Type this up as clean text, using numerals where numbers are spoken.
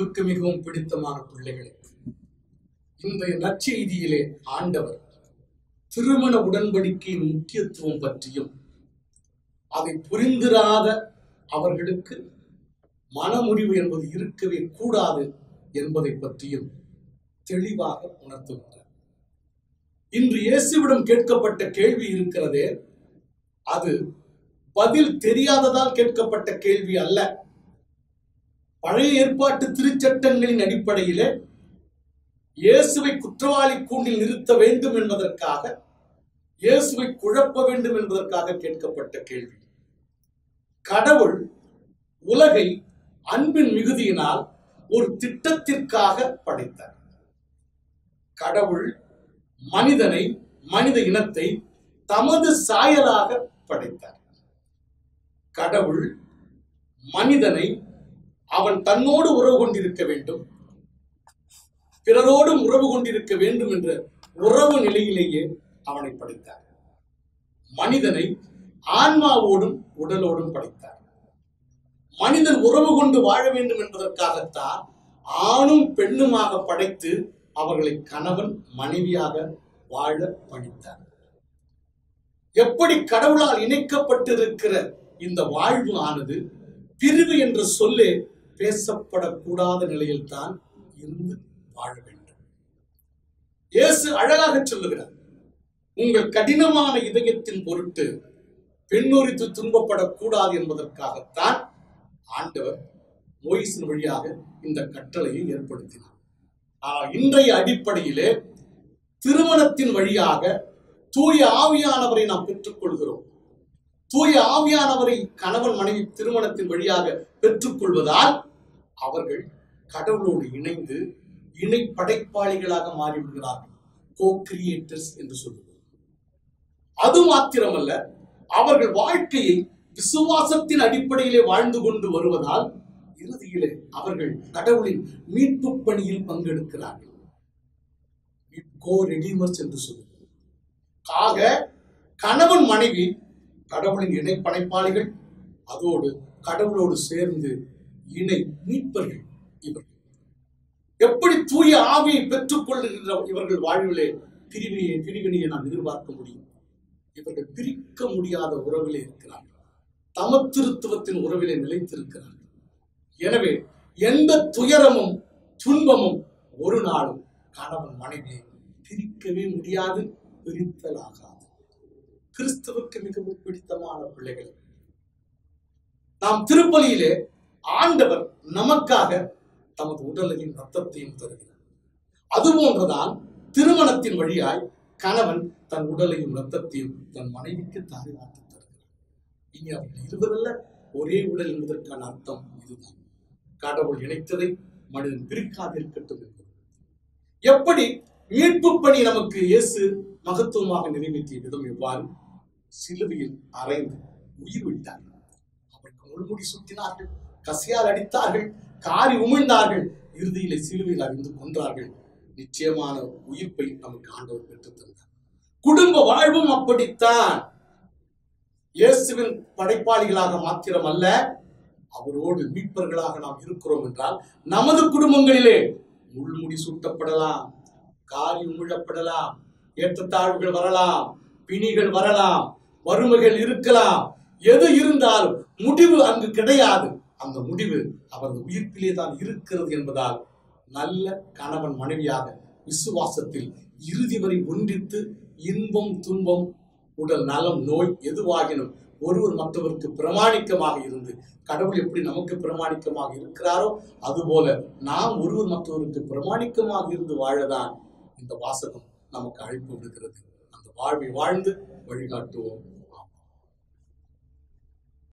கிறிஸ்துவுக்கு மிகவும் பிடித்தமான பிள்ளைகளே, இன்றைய நற்செய்தியிலே ஆண்டவர் திருமண உடன்படிக்கையின் முக்கியத்துவம் பற்றியும் அதை புரிந்திராத அவர்களுக்கு மனமுறிவு என்பது இருக்கவே கூடாது என்பதை பற்றியும் தெளிவாக உணர்த்துகின்றார். இன்று இயேசுவிடம் கேட்கப்பட்ட கேள்வி இருக்கிறதே, அது பதில் தெரியாததால் கேட்கப்பட்ட கேள்வி அல்ல. பழைய ஏற்பாட்டு திருச்சட்டங்களின் அடிப்படையிலே இயேசுவை குற்றவாளி கூண்டில் நிறுத்த வேண்டும் என்பதற்காக, இயேசுவை குழப்ப வேண்டும் என்பதற்காக கேட்கப்பட்ட கேள்வி. கடவுள் உலகை அன்பின் மிகுதியினால் ஒரு திட்டத்திற்காக படைத்தார். கடவுள் மனிதனை, மனித இனத்தை தமது சாயலாக படைத்தார். கடவுள் மனிதனை அவன் தன்னோடு உறவு கொண்டிருக்க வேண்டும், பிறரோடும் உறவு கொண்டிருக்க வேண்டும் என்ற உறவு நிலையிலேயே அவனை படைத்தார். மனிதனை ஆன்மாவோடும் உடலோடும் படைத்தார். மனிதன் உறவு கொண்டு வாழ வேண்டும் என்பதற்காகத்தான் ஆணும் பெண்ணுமாக படைத்து அவர்களை கணவன் மனைவியாக வாழ பணித்தார். எப்படி கடவுளால் இணைக்கப்பட்டிருக்கிற இந்த வாழ்வு ஆனது பிரிவு என்ற சொல்லே பேசப்படக்கூடாத நிலையில் தான் இருந்து வாழ வேண்டும். இயேசு அழகாக சொல்லுகிறார், உங்கள் கடினமான இதயத்தின் பொருட்டு பெண்ணொரித்து துன்பப்படக்கூடாது என்பதற்காகத்தான் ஆண்டவர் மோயிசின் வழியாக இந்த கட்டளையை ஏற்படுத்தினார். ஆனால் இன்றைய அடிப்படையிலே திருமணத்தின் வழியாக தூய ஆவியானவரை நாம் பெற்றுக் கொள்கிறோம். தூய ஆவியானவரை கணவன் மனைவி திருமணத்தின் வழியாக பெற்றுக் கொள்வதால் அவர்கள் கடவுளோடு இணைந்து இணை படைப்பாளிகளாக மாறிவிடுகிறார்கள். கோ-கிரியேட்டர்ஸ் என்று சொல்லுவோம். அது மாத்திரமல்ல, அவர்கள் வாழ்க்கையை விசுவாசத்தின் அடிப்படையிலே வாழ்ந்து கொண்டு வருவதால் இறுதியிலே அவர்கள் கடவுளின் மீட்பு பணியில் பங்கெடுக்கிறார்கள். கோ-ரெடீமர்ஸ் என்று சொல்லுவோம். ஆக கணவன் மனைவி கடவுளின் இணை படைப்பாளிகள், அதோடு கடவுளோடு சேர்ந்து இணை மீட்பர்கள். இவர்கள் எப்படி தூய ஆவியை பெற்றுக் கொள்கின்ற இவர்கள் வாழ்விலே பிரிவினையை நாம் எதிர்பார்க்க முடியும்? இவர்கள் பிரிக்க முடியாத உறவிலே இருக்கிறார்கள். தமத்திருத்துவத்தின் உறவிலே நிலைத்திருக்கிறார்கள். எனவே எந்த துயரமும் துன்பமும் ஒரு நாளும் கணவன் மனைவியை பிரிக்கவே முடியாது, பிரித்தலாகாது. கிறிஸ்துவுக்கு மிகவும் பிடித்தமான பிள்ளைகள், நாம் திருப்பலியிலே ஆண்டவர் நமக்காக தமது உடலையும் ரத்தத்தையும் தருகிறார். அதுபோன்றுதான் திருமணத்தின் வழியாய் கணவன் தன் உடலையும் ரத்தத்தையும் தன் மனைவிக்கு தாரிவார்த்து தருகிறார். இனி அவர்கள் இருவரல்ல, ஒரே உடல் என்பதற்கான அர்த்தம் இதுதான். கடவுள் இணைத்ததை மனிதன் பிரிக்காதிருக்கட்டும் என்பது. எப்படி மீட்பு பணி நமக்கு இயேசு மகத்துவமாக நிறைவேற்றிய விதம் எவ்வாறு? சிலுவையில் அறைந்து உயிர் விட்டார். அவருக்கு முள்முடி சுற்றினார்கள், கசியால் அடித்தார்கள், காரி உமிழ்ந்தார்கள், இறுதியிலே சிலுவையில் அறிந்து கொன்றார்கள். நிச்சயமான உயிர்ப்பை நமக்கு ஆண்டவர் பெற்றுத் தந்தார். குடும்ப வாழ்வும் அப்படித்தான். இயேசுவின் படைப்பாளிகளாக மாத்திரம் அல்ல, அவரோடு மீட்பர்களாக நாம் இருக்கிறோம் என்றால் நமது குடும்பங்களிலே முள்முடி சூட்டப்படலாம், காரி உமிழப்படலாம், ஏற்றத்தாழ்வுகள் வரலாம், பிணிகள் வரலாம், வறுமைகள் இருக்கலாம். எது இருந்தாலும் முடிவு அங்கு கிடையாது. அந்த முடிவு அவரது உயிர்ப்பிலே தான் இருக்கிறது என்பதால் நல்ல கணவன் மனைவியாக விசுவாசத்தில் இறுதி வரை ஒன்றித்து இன்பம் துன்பம் உடல் நலம் நோய் எதுவாகினும் ஒருவர் மற்றவருக்கு பிரமாணிக்கமாக இருந்து, கடவுள் எப்படி நமக்கு பிரமாணிக்கமாக இருக்கிறாரோ அதுபோல நாம் ஒருவர் மற்றவருக்கு பிரமாணிக்கமாக இருந்து வாழதான் இந்த வாசகம் நமக்கு அழைப்பு விடுகிறது. அந்த வாழ்வை வாழ்ந்து வழிகாட்டுவோம்.